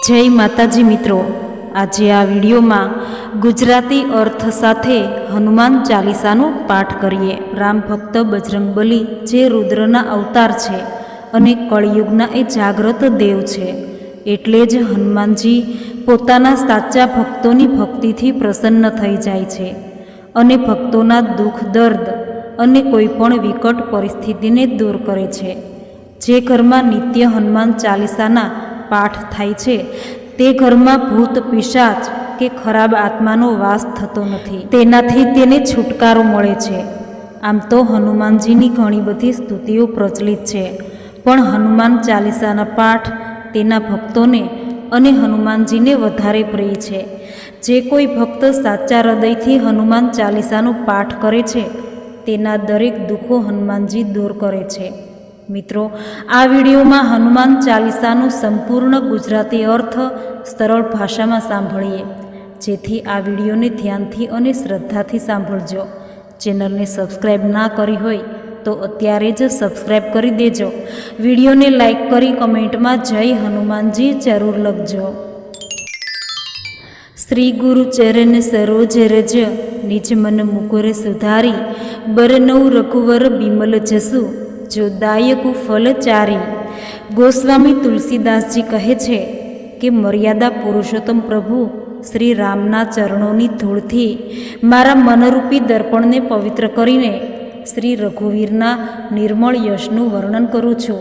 जय माताजी मित्रों, आज आ विडियो में गुजराती अर्थ साथे हनुमान चालीसानो पाठ करिए। राम भक्त बजरंगबली जे रुद्रना अवतार छे अने कलियुगना ए जाग्रत देव छे, एटले ज हनुमानजी पोताना साचा भक्तोनी भक्तिथी प्रसन्न थई जाय छे अने भक्तोना दुख दर्द अने कोईपण विकट परिस्थितिने दूर करे छे। जे घरमां नित्य हनुमान चालीसाना पाठ थाय छे ते घरमां भूत पिशाच के खराब आत्मानो वास थतो नथी, तेनाथी तेने छुटकारो मळे छे। आम तो हनुमानजीनी घणी बधी स्तुतिओ प्रचलित छे, पण हनुमान चालीसाना पाठ तेना भक्तोने अने हनुमानजीने वधारे प्रिय छे। जे कोई भक्त साचा हृदयथी हनुमान चालीसानो पाठ करे छे तेना दरेक दुखो हनुमानजी दूर करे छे। मित्रों, आ विडियो में हनुमान चालीसानो संपूर्ण गुजराती अर्थ सरल भाषा में सांभळीए, जेथी आ विडियो ने ध्यानथी अने श्रद्धाथी सांभळजो। चेनल ने सब्सक्राइब ना करी होय तो अत्यारे ज सब्सक्राइब करी देजो। विडियो ने लाइक करी कमेंट में जय हनुमानजी जरूर लखजो। श्री गुरु चरण सरोज रज, निज मन मुकुर सुधारी, बरनऊ रघुवर बिमल जसु, जो दायकु फल चारी। गोस्वामी तुलसीदास जी कहे छे कि मर्यादा पुरुषोत्तम प्रभु श्री रामना चरणोनी धूळथी मारा मनरूपी दर्पण ने पवित्र करीने श्री रघुवीरना निर्मल यशनु वर्णन करूँ छूं,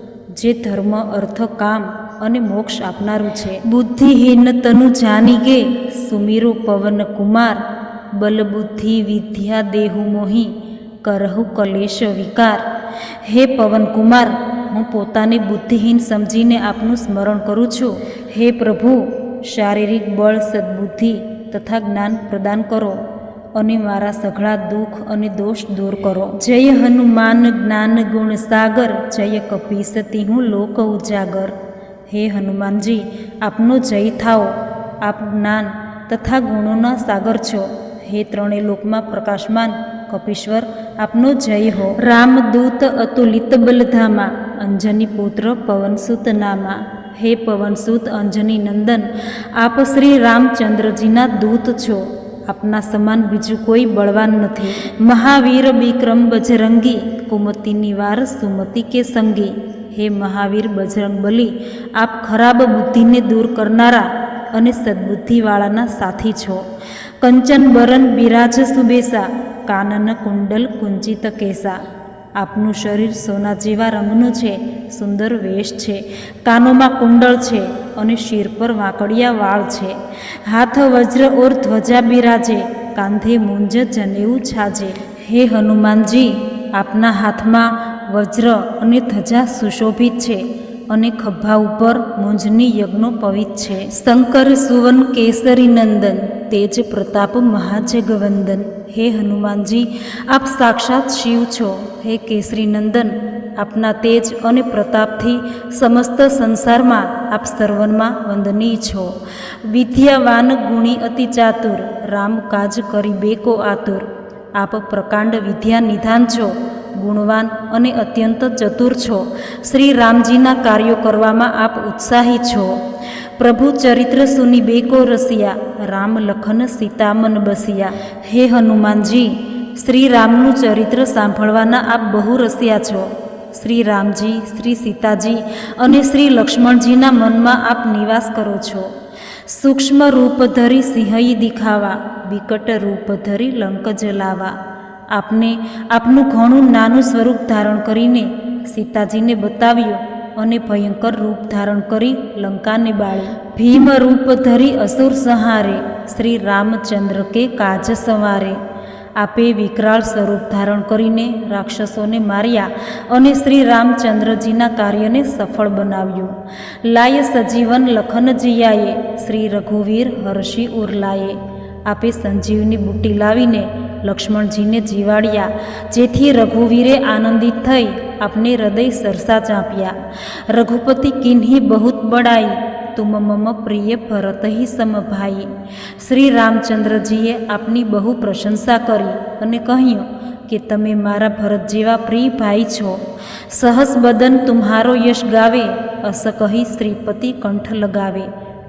जे धर्म अर्थ काम अने मोक्ष आपनारू छे। बुद्धिहीन तनु जानी गे, सुमीरो पवन कुमार, बल बुद्धि विद्या देहु मोही, करहु कलेश विकार। हे पवन कुमार, हूँ पोताने बुद्धिहीन समझीने आपनु स्मरण करूँ छूं। हे प्रभु, शारीरिक बल सद्बुद्धि तथा ज्ञान प्रदान करो अने मारा सघळा दुख अने दोष दूर करो। जय हनुमान ज्ञान गुण सागर, जय कपीसती हूँ लोक उजागर। हे हनुमानजी, आपनो जय थाओ, आप ज्ञान तथा गुणोना सागर छो। हे त्रणेय लोकमां प्रकाशमान कपीश्वर, आपनो जय हो। रामदूत अतुलित बलधामा, अंजनी पुत्र पवनसुत नामा। हे पवनसुत अंजनी नंदन, आप श्री रामचंद्रजीना दूत छो। आपना समान बीजू कोई बलवान नथी। महावीर विक्रम बजरंगी, कुमति निवार सुमति के संगी। हे महावीर बजरंगबली, आप खराब बुद्धि ने दूर करनारा अने सद्बुद्धिवाळाना साथी छो। कंचन बरन बिराज सुबेसा, कानन कुंडल कुंचित केसा। आपनु शरीर सोना जेवा रंगनु छे, सुंदर वेश छे। कानों कुंडल छे अने शीर पर वाकड़िया वाळ छे। हाथ वज्र और ध्वजा बिराजे, कांधे मुंज जनेऊ छाजे। हे हनुमानजी, आपना हाथ में वज्र अने ध्वजा सुशोभित छे अने खभा उपर मुंजनी यज्ञो पवित छे। शंकर सुवन केसरी नंदन, तेज प्रताप महाजगवंदन। हे हनुमानजी, आप साक्षात शिव छो। हे केसरी नंदन, आपना तेज अने प्रताप थी समस्त संसार में आप सर्वनमा वंदनीय छो। विद्यावान गुणी अति चातुर, राम काज करीबे को आतुर। आप प्रकांड विद्या निधान छो, गुणवान अने अत्यंत चतुर छो। श्री रामजीना कार्यों करवामां आप उत्साही छो। प्रभु चरित्र सुनी बेको रसिया, राम लखन सीता मन बसिया। हे हनुमानजी, श्री रामनु चरित्र सांभळवाना आप बहु रसिया छो। श्री रामजी, श्री सीताजी अने श्री लक्ष्मणजीना मनमा आप निवास करो छो। सूक्ष्म रूप धरी सिंहई दिखावा, विकट रूप धरी लंक जलावा। आपने आपनु घणुं नानुं स्वरूप धारण करीने सीताजीने बताव्युं अने भयंकर रूप धारण करी लंकाने बाळी। भीम रूप धरी असुर संहारे, श्री रामचंद्र के काज संवारे। आपे विकराल स्वरूप धारण करीने राक्षसोने मार्या अने श्री रामचंद्रजीना कार्यने सफल बनाव्युं। लाय सजीवन लखन जियाए, श्री रघुवीर हर्षि उरलाए। आपे संजीवनी बूटी लावीने लक्ष्मणजीने जीवाड़्या, जेथी रघुवीरे आनंदित थई आपने हृदय सरसा चांप्या। रघुपति किन्ही बहुत बड़ाई, तुम मम प्रिय भरत ही सम भाई। श्री रामचंद्रजीए आपनी बहु प्रशंसा करी अने कह्युं कि तमे मारा भरत जेवा प्रिय भाई छो। सहस बदन तुम्हारो यश गावे, अस कही श्रीपति कंठ लगावे।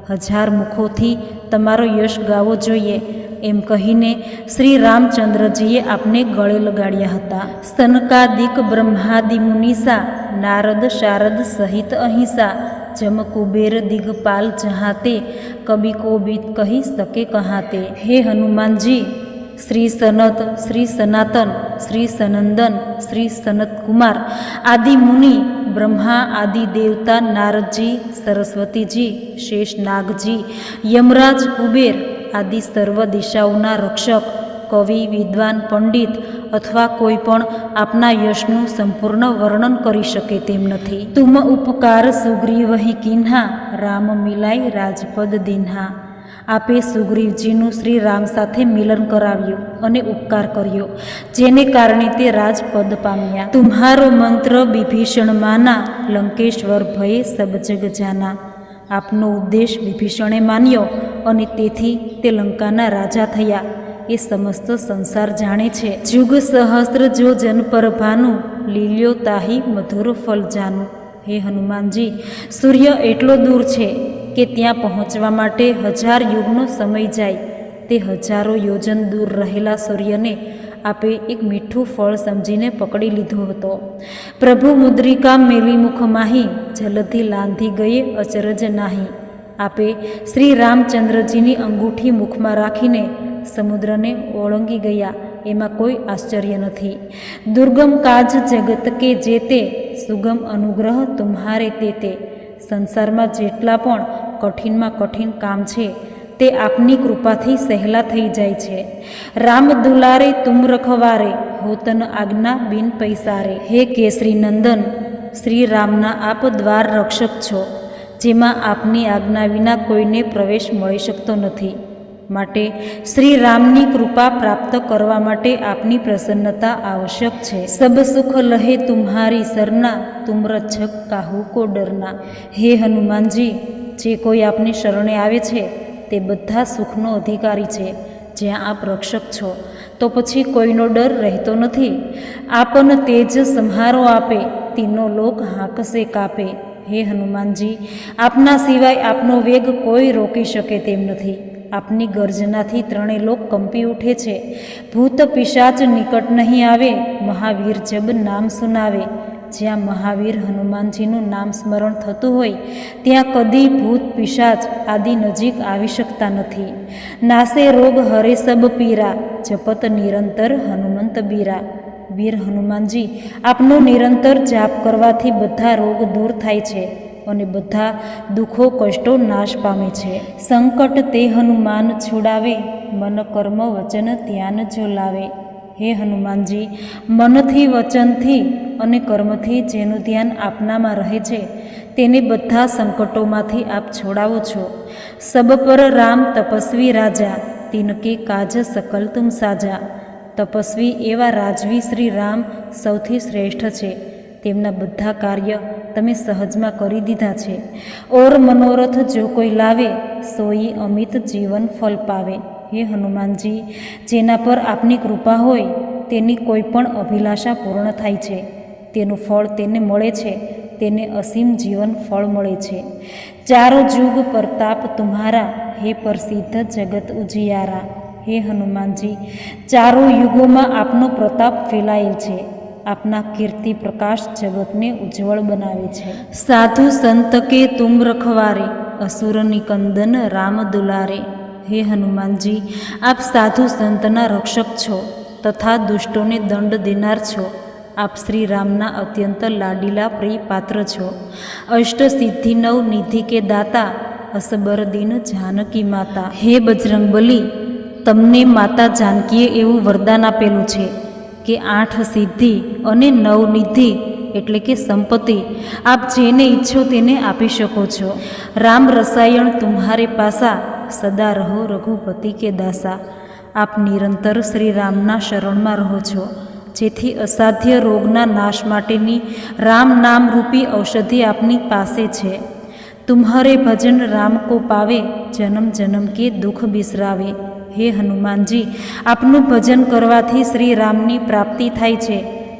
1000 મુખોથી તમારો યશ ગાવો જોઈએ, એમ કહીને શ્રી રામચંદ્રજીએ આપને ગળે લગાડ્યા હતા. સનકાદિક બ્રહ્માદિ મુનિસા, નારદ શારદ સહિત અહિંસા, જમ કુબેર દિગપાલ જહાતે, કબી કો બીત કહી શકે કહાતે. હે હનુમાનજી, શ્રી સનત, શ્રી સનાતન, શ્રી સનંદન, શ્રી સનતકુમાર આદિ મુનિ, બ્રહ્મા આદિ દેવતા, નારદજી, સરસ્વતીજી, શેષનાગજી, યમરાજ, કુબેર આદિ સર્વ દિશાઓના રક્ષક, કવિ, વિદ્વાન, પંડિત અથવા કોઈ પણ આપના યશનું સંપૂર્ણ વર્ણન કરી શકે તેમ નથી. તુમ ઉપકાર સુગ્રીવહિ કિન્હા, રામ મિલાય રાજપદ દિન્હા. આપે સુગ્રીવજીનું શ્રી રામ સાથે મિલન કરાવ્યું અને ઉપકાર કર્યો, જેને કારણે તે રાજપદ પામ્યા. તુમ્હારો મંત્ર વિભીષણ માના, લંકેશ્વર ભયે સબ જગ જાના. આપનો ઉદ્દેશ વિભીષણે માન્યો અને તેથી તે લંકાના રાજા થયા, એ સમસ્ત સંસાર જાણે છે. જુગ સહસ્ત્ર જો જન પર ભાનું, લીલ્યો તાહી મધુર ફલ જાનું. હે હનુમાનજી, સૂર્ય એટલો દૂર છે કે ત્યાં પહોંચવા માટે 1000 યુગનો સમય જાય. તે હજારો યોજન દૂર રહેલા સૂર્યને આપે એક મીઠું ફળ સમજીને પકડી લીધો હતો. પ્રભુ મુદ્રિકા મેલી મુખ માહી, જલધિ લાંધી ગયે અચરજ નાહી. આપે શ્રી રામચંદ્રજીની અંગૂઠી મુખમાં રાખીને સમુદ્રને ઓળંગી ગયા, એમાં કોઈ આશ્ચર્ય નથી. દુર્ગમ કાજ જગત કે જેતે, સુગમ અનુગ્રહ તુમ્હારે તે. સંસારમાં જેટલા પણ કઠિનમાં કઠિન કામ છે તે આપની કૃપાથી સહેલા થઈ જાય છે. રામ દુલારે તુમ રખવારે, હોતન આજ્ઞા બિન પૈસારે. હે કેસરી નંદન, શ્રી રામના આપ દ્વાર રક્ષક છો, જેમાં આપની આજ્ઞા વિના કોઈને પ્રવેશ મળી શકતો નથી. માટે શ્રી રામની કૃપા પ્રાપ્ત કરવા માટે આપની પ્રસન્નતા આવશ્યક છે. સબ સુખ લહે તુમ્હારી સરના, તુમ રક્ષક કાહુ કો ડરના. હે હનુમાનજી, જે કોઈ આપની શરણે આવે છે તે બધા સુખનો અધિકારી છે. જ્યાં આપ રક્ષક છો તો પછી કોઈનો ડર રહેતો નથી. આપન તેજ સંહારો આપે, તીનો લોક હાંકશે કાપે. હે હનુમાનજી, આપના સિવાય આપનો વેગ કોઈ રોકી શકે તેમ નથી. આપની ગર્જનાથી 3 લોક કંપી ઉઠે છે. ભૂત પિશાચ નિકટ નહીં આવે, મહાવીર જબ નામ સુનાવે. જ્યાં મહાવીર હનુમાનજીનું નામ સ્મરણ થતું હોય ત્યાં કદી ભૂત પિશાચ આદિ નજીક આવી શકતા નથી. નાસે રોગ હરે સબ પીરા, જપત નિરંતર હનુમંત બીરા. વીર હનુમાનજી, આપનો નિરંતર જાપ કરવાથી બધા રોગ દૂર થાય છે અને બધા દુઃખો કષ્ટો નાશ પામે છે. સંકટ તે હનુમાન છોડાવે, મન કર્મ વચન ધ્યાન જો લાવે. હે હનુમાનજી, મનથી, વચનથી અને કર્મથી જેનું ધ્યાન આપનામાં રહે છે તેને બધા સંકટોમાંથી આપ છોડાવો છો. સબ પર રામ તપસ્વી રાજા, તિનકે કાજ સકલ તુમ સાજા. તપસ્વી એવા રાજવી શ્રી રામ સૌથી શ્રેષ્ઠ છે. તેમના બધા કાર્ય તમે સહજમાં કરી દીધા છે. ઓર મનોરથ જો કોઈ લાવે, સોઈ અમિત જીવન ફલ પાવે. હે હનુમાનજી, જેના પર આપની કૃપા હોય તેની કોઈ પણ અભિલાષા પૂર્ણ થાય છે. તેનું ફળ તેને મળે છે, તેને અસીમ જીવન ફળ મળે છે. ચારો જુગ પ્રતાપ તુમ્હારા, હે પ્રસિદ્ધ જગત ઉજિયારા. હે હનુમાનજી, ચારો યુગોમાં આપનો પ્રતાપ ફેલાયેલ છે. આપના કીર્તિ પ્રકાશ જગતને ઉજ્જવળ બનાવે છે. સાધુ સંત કે તુમ રખવારે, અસુર નિકંદન રામ દુલારે. હે હનુમાનજી, આપ સાધુ સંતના રક્ષક છો તથા દુષ્ટોને દંડ દેનાર છો. આપ શ્રી રામના અત્યંત લાડીલા પ્રિય પાત્ર છો. અષ્ટ સિદ્ધિ નવ નિધિ કે દાતા, અસબર દિન જાનકી માતા. હે બજરંગબલી, તમને માતા જાનકીએ એવું વરદાન આપેલું છે કે 8 સિદ્ધિ અને 9 નિધિ એટલે કે સંપત્તિ આપ જેને ઈચ્છો તેને આપી શકો છો. રામ રસાયણ તુમ્હારે પાસા, સદા રહો રઘુપતિ કે દાસા. આપ નિરંતર શ્રી રામના શરણમાં રહો છો, જેથી અસાધ્ય રોગના નાશ માટેની રામ નામ રૂપી ઔષધિ આપની પાસે છે. તુમ્હારે ભજન રામ કો પાવે, જન્મ જન્મ કે દુઃખ બિસરાવે. હે હનુમાનજી, આપનું ભજન કરવાથી શ્રી રામની પ્રાપ્તિ થાય છે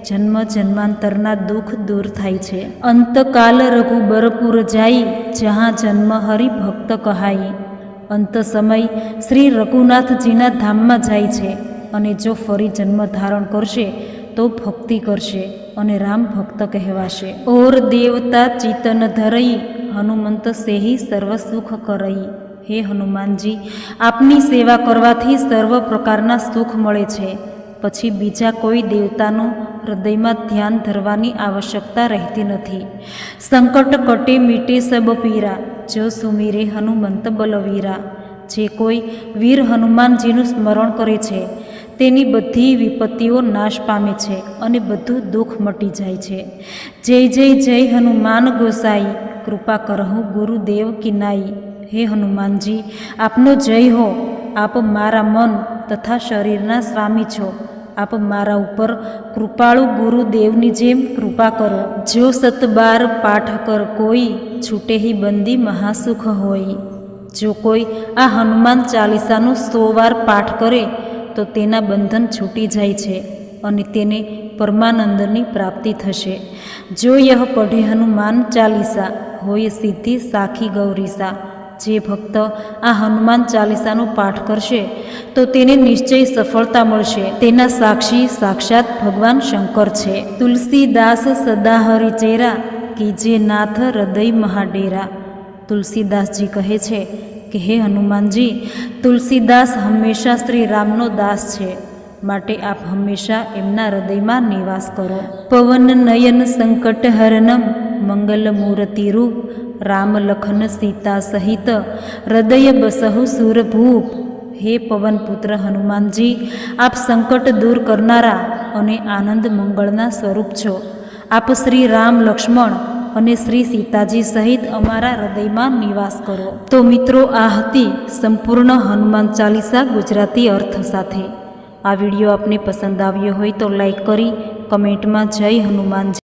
જન્મ જન્માંતરના દુઃખ દૂર થાય છે। અંતકાલ રઘુબરપુર જાય, જहाँ જન્મ હરિભક્ત કહાઈ। અંત સમય શ્રી રઘુનાથજીના ધામમાં જાય છે અને જો ફરી જન્મ ધારણ કરશે તો ભક્તિ કરશે અને રામ ભક્ત કહેવાશે। ઓર દેવતા ચિતન ધરઈ, હનુમંત સેહી સર્વ સુખ કરઈ। હે હનુમાનજી, આપની સેવા કરવાથી સર્વ પ્રકારના સુખ મળે છે, પછી બીજા કોઈ દેવતાનું હૃદયમાં ધ્યાન ધરવાની આવશ્યકતા રહેતી નથી। સંકટ કટે મીટે સબ પીરા, જો સુમીરે હનુમંત બલવીરા। જે કોઈ વીર હનુમાનજીનું સ્મરણ કરે છે તેની બધી વિપત્તિઓ નાશ પામે છે અને બધું દુઃખ મટી જાય છે। જય જય જય હનુમાન ગોસાઈ, કૃપા કરહુ ગુરુદેવ કિનાઈ। હે હનુમાનજી, આપનો જય હો। આપ મારા મન તથા શરીરના સ્વામી છો। આપ મારા ઉપર કૃપાળુ ગુરુદેવની જેમ કૃપા કરો। જો 7 બાર પાઠ કર કોઈ, છૂટે હી બંદી મહાસુખ હોય। જો કોઈ આ હનુમાન ચાલીસાનું 100 વાર પાઠ કરે તો તેના બંધન છૂટી જાય છે અને તેને પરમાનંદની પ્રાપ્તિ થશે। જો યહ પઢે હનુમાન ચાલીસા, હોય સિદ્ધિ સાખી ગૌરીસા। જે ભક્ત આ હનુમાન ચાલીસાનો પાઠ કરશે તો તેને નિશ્ચય સફળતા મળશે। તેના સાક્ષી સાક્ષાત ભગવાન શંકર છે। તુલસીદાસ સદા હરિચેરા, કીજે નાથ હૃદય મહાડેરા। તુલસીદાસજી કહે છે કે હે હનુમાનજી, તુલસીદાસ હંમેશા શ્રી રામનો દાસ છે, માટે આપ હંમેશા એમના હૃદયમાં નિવાસ કરો। પવન નયન સંકટ હરનમ, મંગલ મૂર્તિ રૂપ, રામ લખન સીતા સહિત, હૃદય બસહુ સુરભૂપ। હે પવનપુત્ર હનુમાનજી, આપ સંકટ દૂર કરનારા અને આનંદ મંગળના સ્વરૂપ છો। આપ શ્રી રામ લક્ષ્મણ અને શ્રી સીતાજી સહિત અમારા હૃદયમાં નિવાસ કરો। તો મિત્રો, આ હતી સંપૂર્ણ હનુમાન ચાલીસા ગુજરાતી અર્થ સાથે। આ વિડીયો આપને પસંદ આવ્યો હોય તો લાઈક કરી કમેન્ટમાં જય હનુમાનજી